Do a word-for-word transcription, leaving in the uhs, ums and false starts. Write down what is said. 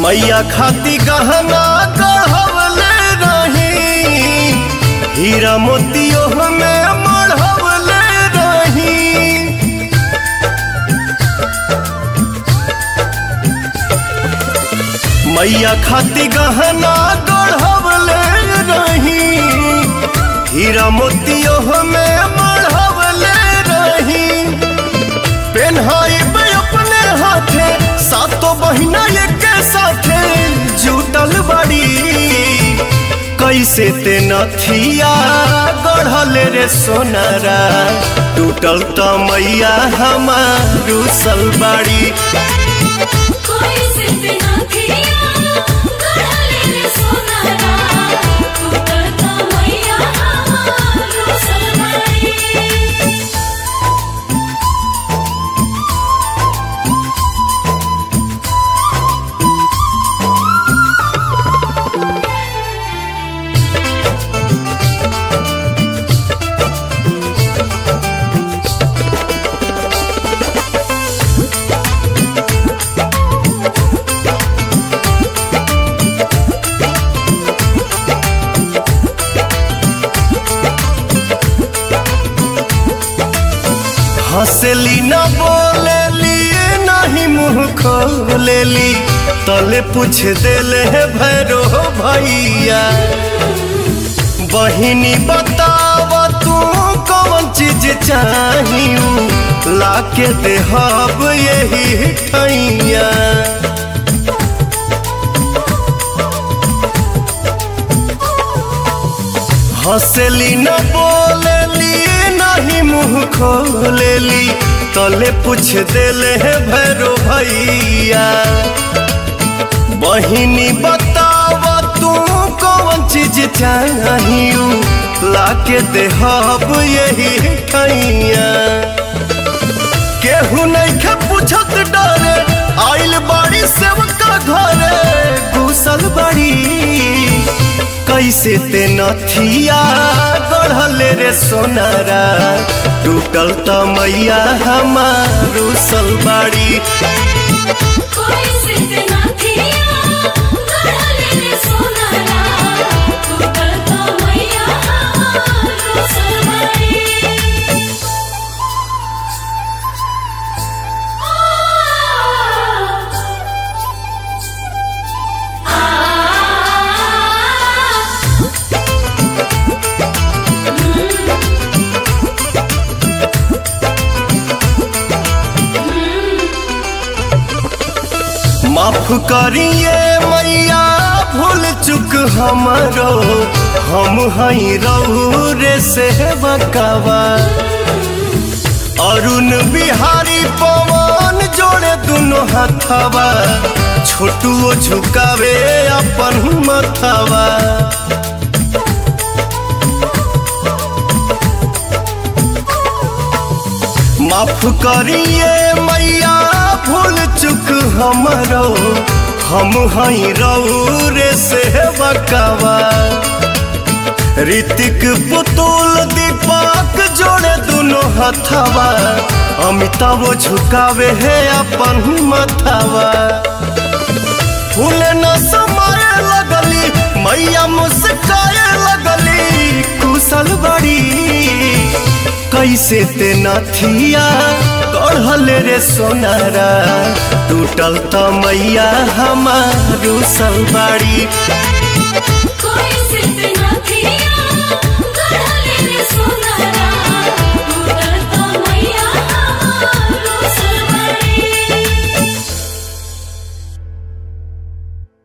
मैया खाती गहना गढ़वले रही, हीरा मोतियों में मढ़वले रही। मैया खाती गहना गढ़वले रही, हीरा मोतियों में मढ़वले रही। पेन्हाई अपने हाथे सातों बहिना एक साथे जुटल बड़ी, कैसे ते नथिया गढ़ल रे सोनारा, टूटल त मैया हमार रुसल बाड़ी। हंसली न बोलेली नहीं मुँह खोलेली, तले पूछ देले है भैरो भैया। बहिनी बताव तू कौन चीज चाहिए, लाके देहब यही ठैया। हंसली न बोलेली नहीं मुँह खोलेली, तले पूछ देले है भैरो भैया। बहिनी बताव तू कौन चीज चाहिए, लाके देहब यही ठैया। केहू नहीं के पूछत डरे, आइल बाड़ी सेवका घरे घुसल बाड़ी, कैसे ते नथिया गढ़ल रे सोनारा, टूटल त मैया हमार रुसल बाड़ी। माफ करिए मैया भूल चुक हमरो, हम हई रहू रे से बकावा। अरुण बिहारी पवन जोड़े दोनों हथवा, छोटुओ झुकावे अपन मथवा। माफ करिए मैया भूल चुक हमरो, हम हई रहू रे से बकावा। ऋतिक पुतुल दीपक जोड़े दोनों हथवा, अमिताभ झुकावे है अपन मथवा। फूल न समाये लगली मैया मुस्काए लगली, कुशल बड़ी कैसे ते नथिया गढ़ल रे सोनारा, टूटल त मैया हमार रुसल बाड़ी।